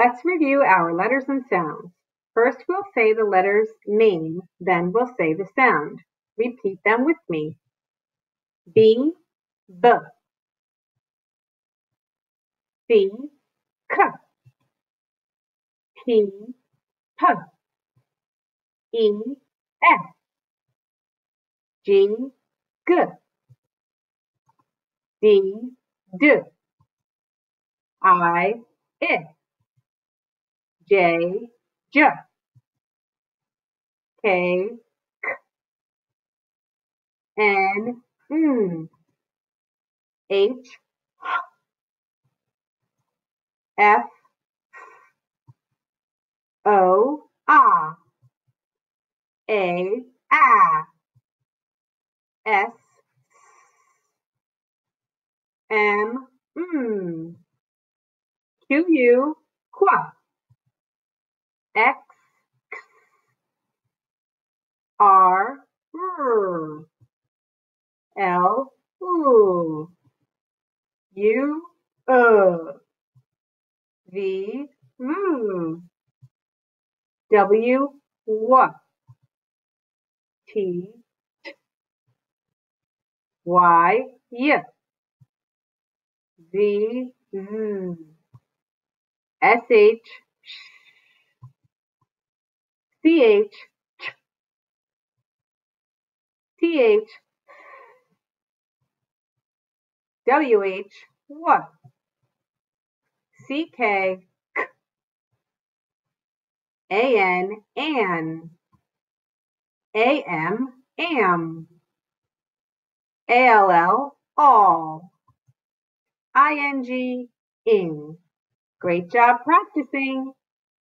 Let's review our letters and sounds. First, we'll say the letter's name, then we'll say the sound. Repeat them with me. B, B. C, K. P, P. E, F. G, G. D, D. I, I. J, J. K, N, N. H, F, O, A. A, S, M, Q, Qua. X, R, L, U, V, W, T, Y, Z, SH, CH, TH, WH, CK, AN, AM, ALL, all, ING, ing. Great job practicing.